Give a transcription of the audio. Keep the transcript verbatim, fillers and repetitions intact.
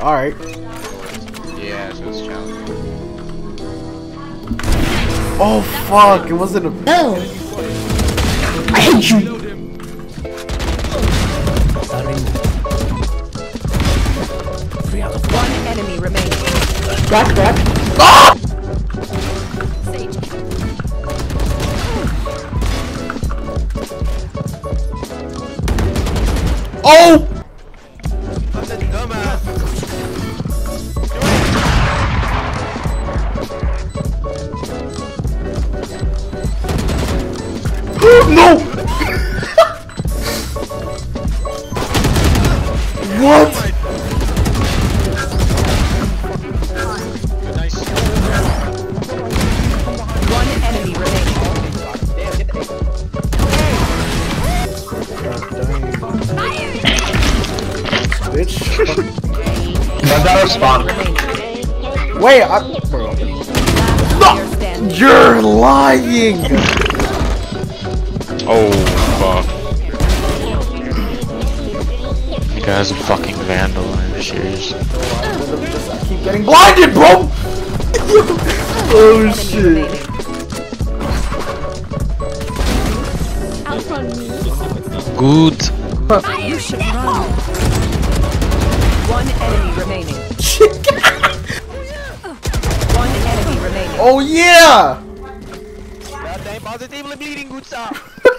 Alright. Yeah, so it's challenging. Oh fuck, it wasn't a. No! I hate you! One enemy remaining. Crack, crack. Ah! Oh! No! What? Nice. One enemy remaining. Bitch. One's out of spawn. Wait, I. Bro. No! You're lying! Oh, fuck. You guy's a fucking vandal, I'm serious. I keep getting blinded, bro! Oh shit. Good. You should run. One enemy remaining. One enemy remaining. Oh yeah! Positively bleeding, good stuff.